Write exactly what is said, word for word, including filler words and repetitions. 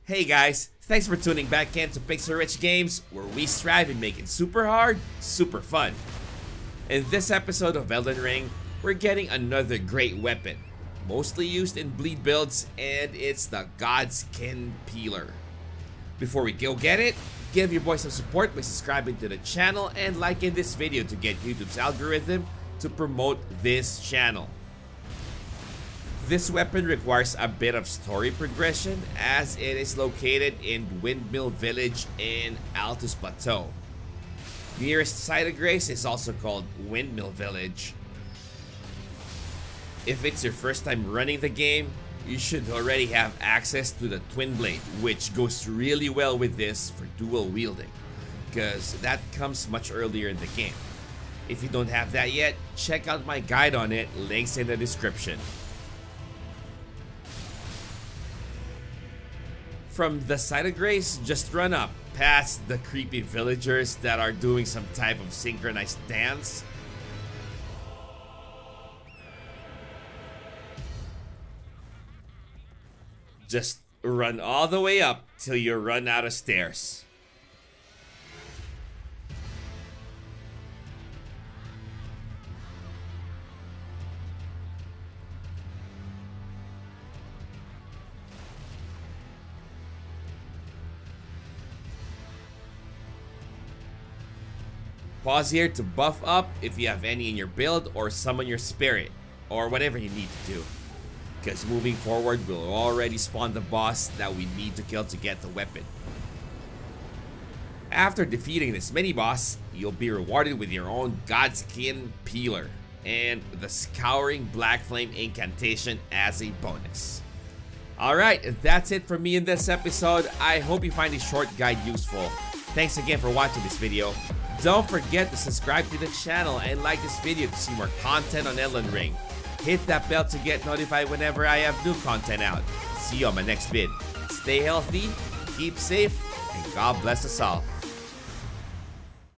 Hey guys, thanks for tuning back in to Pixel Rich Games, where we strive in making super hard, super fun. In this episode of Elden Ring, we're getting another great weapon, mostly used in bleed builds, and it's the Godskin Peeler. Before we go get it, give your boy some support by subscribing to the channel and liking this video to get YouTube's algorithm to promote this channel. This weapon requires a bit of story progression as it is located in Windmill Village in Altus Plateau. Nearest site of grace is also called Windmill Village. If it's your first time running the game, you should already have access to the Twin Blade, which goes really well with this for dual wielding, because that comes much earlier in the game. If you don't have that yet, check out my guide on it, links in the description. From the site of grace, just run up past the creepy villagers that are doing some type of synchronized dance. Just run all the way up till you run out of stairs. Pause here to buff up if you have any in your build or summon your spirit, or whatever you need to do. Because moving forward, we'll already spawn the boss that we need to kill to get the weapon. After defeating this mini-boss, you'll be rewarded with your own Godskin Peeler and the Scouring Black Flame incantation as a bonus. Alright, that's it for me in this episode. I hope you find this short guide useful. Thanks again for watching this video. Don't forget to subscribe to the channel and like this video to see more content on Elden Ring. Hit that bell to get notified whenever I have new content out. See you on my next vid. Stay healthy, keep safe, and God bless us all.